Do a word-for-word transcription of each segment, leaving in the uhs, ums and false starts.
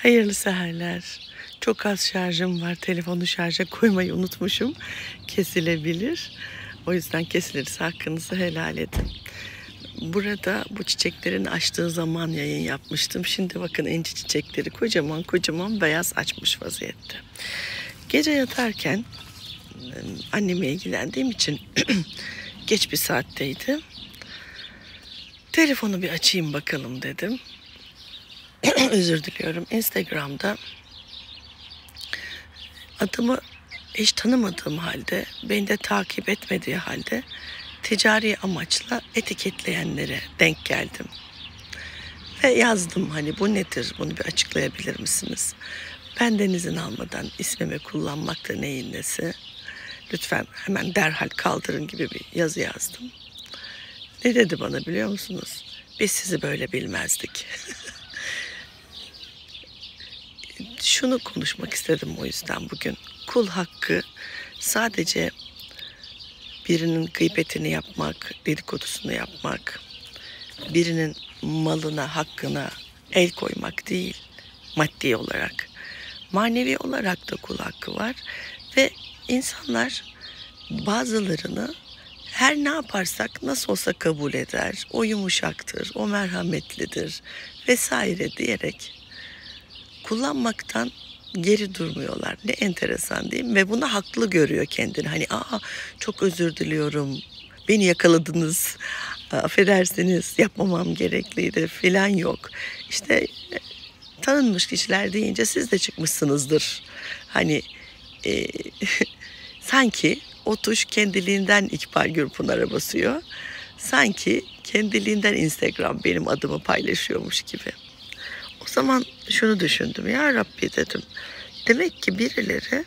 Hayırlı seherler. Çok az şarjım var. Telefonu şarja koymayı unutmuşum. Kesilebilir. O yüzden kesilirse hakkınızı helal edin. Burada bu çiçeklerin açtığı zaman yayın yapmıştım. Şimdi bakın inci çiçekleri kocaman kocaman beyaz açmış vaziyette. Gece yatarken anneme ilgilendiğim için geç bir saatteydi. Telefonu bir açayım bakalım dedim. Özür diliyorum. Instagram'da adımı hiç tanımadığım halde, beni de takip etmediği halde ticari amaçla etiketleyenlere denk geldim. Ve yazdım, hani bu nedir, bunu bir açıklayabilir misiniz? Benden izin almadan ismimi kullanmak da neyin nesi? Lütfen hemen derhal kaldırın gibi bir yazı yazdım. Ne dedi bana biliyor musunuz? Biz sizi böyle bilmezdik. Şunu konuşmak istedim o yüzden bugün. Kul hakkı sadece birinin gıybetini yapmak, dedikodusunu yapmak, birinin malına, hakkına el koymak değil, maddi olarak. Manevi olarak da kul hakkı var ve insanlar bazılarını her ne yaparsak nasıl olsa kabul eder, o yumuşaktır, o merhametlidir vesaire diyerek kullanmaktan geri durmuyorlar. Ne enteresan değil mi? Ve bunu haklı görüyor kendini. Hani aa çok özür diliyorum, beni yakaladınız, affedersiniz, yapmamam gerekliydi filan yok. İşte tanınmış kişiler deyince siz de çıkmışsınızdır. Hani e, sanki o tuş kendiliğinden İkbal Gürpınar'a basıyor. Sanki kendiliğinden Instagram benim adımı paylaşıyormuş gibi. O zaman şunu düşündüm, ya Rabbi dedim. Demek ki birileri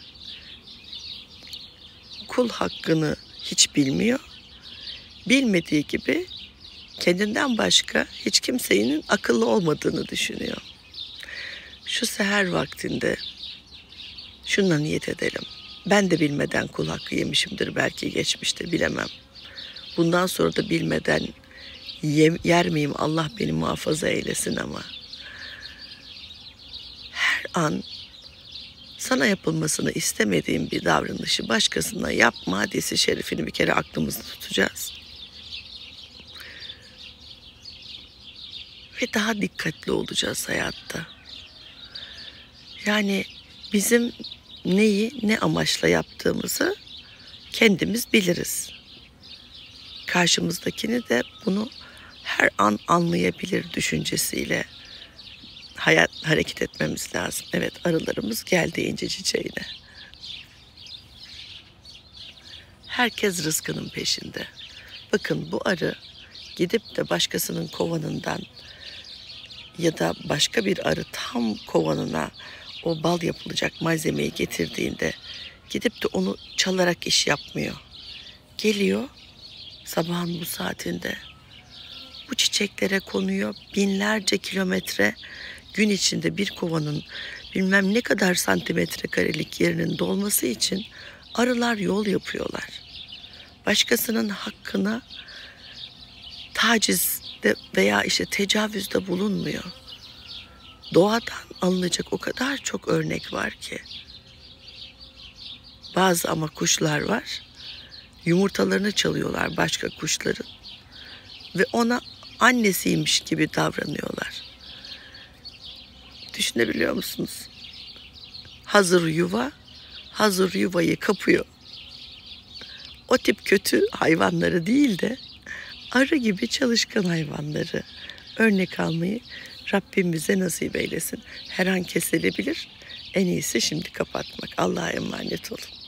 kul hakkını hiç bilmiyor. Bilmediği gibi kendinden başka hiç kimsenin akıllı olmadığını düşünüyor. Şu seher vaktinde şununla niyet edelim. Ben de bilmeden kul hakkı yemişimdir belki geçmişte, bilemem. Bundan sonra da bilmeden yer miyim, Allah beni muhafaza eylesin ama. Her an sana yapılmasını istemediğim bir davranışı başkasına yapma hadisi şerifini bir kere aklımızda tutacağız. Ve daha dikkatli olacağız hayatta. Yani bizim neyi ne amaçla yaptığımızı kendimiz biliriz. Karşımızdakini de bunu her an anlayabilir düşüncesiyle hayat hareket etmemiz lazım. Evet, arılarımız geldi inci çiçeğine. Herkes rızkının peşinde. Bakın bu arı gidip de başkasının kovanından ya da başka bir arı tam kovanına o bal yapılacak malzemeyi getirdiğinde gidip de onu çalarak iş yapmıyor. Geliyor sabahın bu saatinde bu çiçeklere konuyor, binlerce kilometre gün içinde bir kovanın bilmem ne kadar santimetre karelik yerinin dolması için arılar yol yapıyorlar. Başkasının hakkına tacizde veya işte tecavüzde bulunmuyor. Doğadan alınacak o kadar çok örnek var ki. Bazı ama kuşlar var, yumurtalarını çalıyorlar başka kuşların ve ona annesiymiş gibi davranıyorlar. Düşünebiliyor musunuz? Hazır yuva, hazır yuvayı kapıyor. O tip kötü hayvanları değil de arı gibi çalışkan hayvanları örnek almayı Rabbim bize nasip eylesin. Her an kesilebilir. En iyisi şimdi kapatmak. Allah'a emanet olun.